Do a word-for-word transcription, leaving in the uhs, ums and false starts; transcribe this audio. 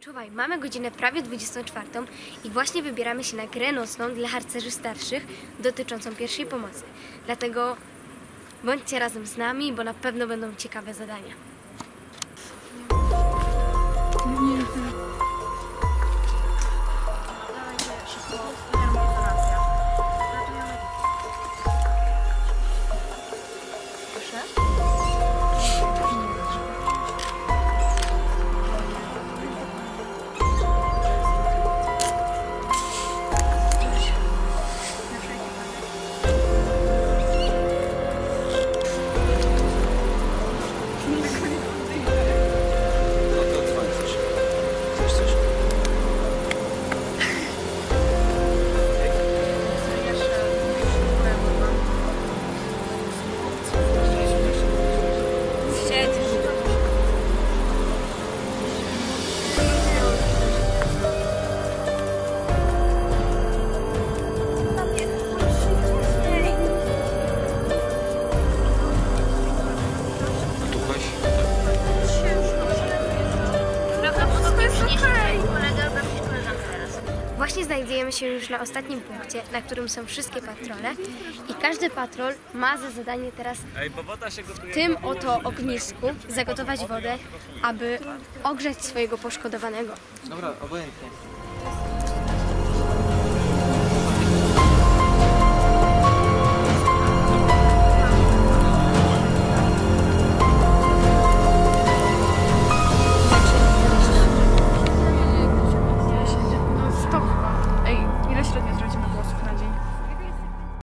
Czuwaj, mamy godzinę prawie dwudziestą czwartą i właśnie wybieramy się na grę nocną dla harcerzy starszych dotyczącą pierwszej pomocy. Dlatego bądźcie razem z nami, bo na pewno będą ciekawe zadania. Właśnie znajdujemy się już na ostatnim punkcie, na którym są wszystkie patrole i każdy patrol ma za zadanie teraz w tym oto ognisku zagotować wodę, aby ogrzać swojego poszkodowanego. Dobra, obojętnie.